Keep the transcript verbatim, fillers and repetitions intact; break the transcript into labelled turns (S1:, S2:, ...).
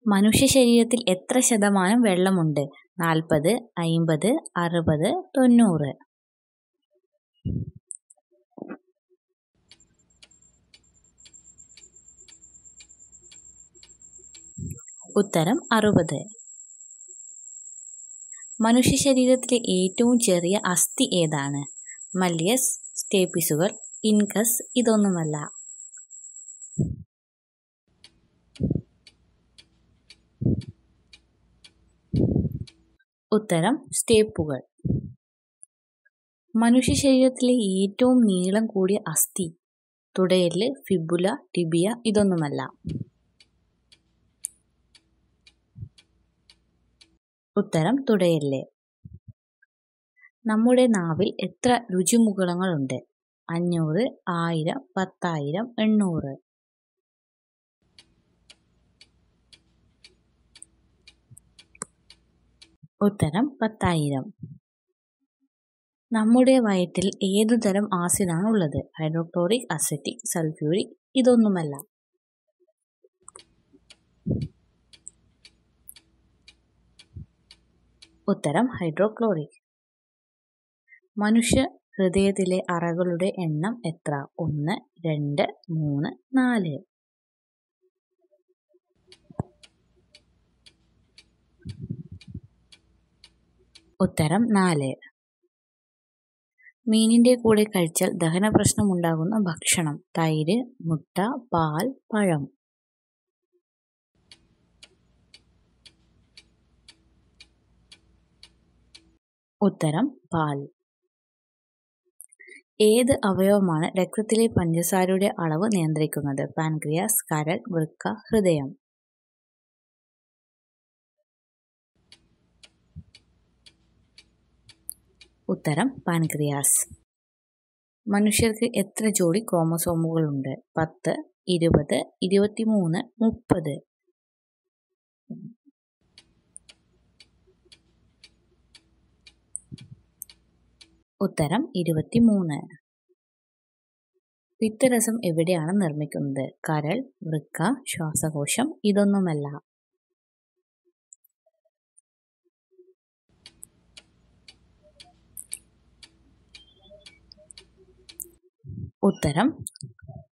S1: മനുഷ്യ ശരീരത്തിൽ എത്ര ശതമാനം വെള്ളമുണ്ട്? നാൽപ്പത്, അയിമ്പത്, അറുപത്, തൊണ്ണൂറ്. ഉത്തരം അറുപത്. മനുഷ്യ ശരീരത്തിലെ ഏറ്റവും ചെറിയ അസ്ഥി ഏതാണ്? മല്യസ്, സ്റ്റേപ്പിസുകൾ, ഇൻകസ്, ഇതൊന്നുമല്ല. ഉത്തരം സ്റ്റേപ്പുകൾ. മനുഷ്യ ശരീരത്തിലെ ഏറ്റവും നീളം കൂടിയ അസ്ഥി? തുടയെല്ല്, ഫിബുല, ടിബിയ, ഇതൊന്നുമല്ല. ഉത്തരം തുടയെല്ല്. നമ്മുടെ നാവിൽ എത്ര രുചിമുകുളങ്ങളുണ്ട്? അഞ്ഞൂറ്, ആയിരം, പത്തായിരം, എണ്ണൂറ്. ഉത്തരം പത്തായിരം. നമ്മുടെ വയറ്റിൽ ഏതുതരം ആസിഡാണ് ഉള്ളത്? ഹൈഡ്രോക്ലോറിക്, അസറ്റിക്, സൾഫ്യൂരിക്, ഇതൊന്നുമല്ല. ഉത്തരം ഹൈഡ്രോക്ലോറിക്. മനുഷ്യ ഹൃദയത്തിലെ അറകളുടെ എണ്ണം എത്ര? ഒന്ന്, രണ്ട്, മൂന്ന്, നാല്. ഉത്തരം നാല്. മീനിന്റെ കൂടെ കഴിച്ചാൽ ദഹന പ്രശ്നമുണ്ടാകുന്ന ഭക്ഷണം? തൈര്, മുട്ട, പാൽ, പഴം. ഉത്തരം പാൽ. ഏത് അവയവമാണ് രക്തത്തിലെ പഞ്ചസാരയുടെ അളവ് നിയന്ത്രിക്കുന്നത്? പാൻക്രിയാസ്, കരൾ, വൃക്ക, ഹൃദയം. ഉത്തരം പാൻക്രിയാസ്. മനുഷ്യർക്ക് എത്ര ജോഡി ക്രോമസോമുകളുണ്ട്? പത്ത്, ഇരുപത്, ഇരുപത്തിമൂന്ന്, മുപ്പത്. ഉത്തരം ഇരുപത്തിമൂന്ന്. പിത്തരസം എവിടെയാണ് നിർമ്മിക്കുന്നത്? കരൾ, വൃക്ക, ശ്വാസകോശം, ഇതൊന്നുമല്ല. ഉത്തരം